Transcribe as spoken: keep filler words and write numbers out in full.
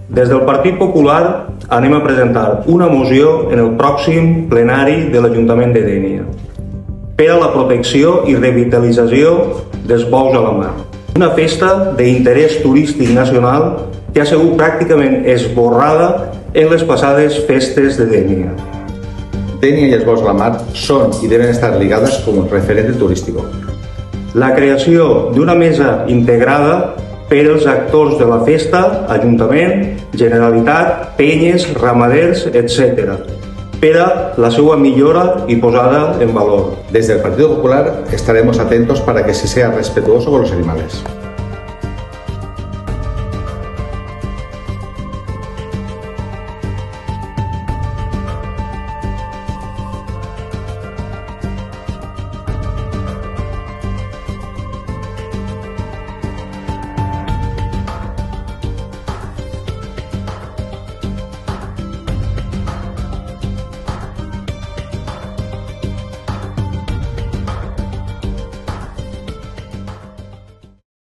Des del Partit Popular anem a presentar una moció en el pròxim plenari de l'Ajuntament de Dénia per a la protecció i revitalització dels bous a la mar. Una festa d'interès turístic nacional que ha sigut pràcticament esborrada en les passades festes de Dénia. Dénia i els bous a la mar són i deben estar ligades com un referente turístico. La creació d'una mesa integrada per als actors de la festa, Ajuntament, Generalitat, penyes, ramaders, etcètera, per a la seva millora y posada en valor. Desde el Partido Popular estaremos atentos para que se sea respetuoso con los animales.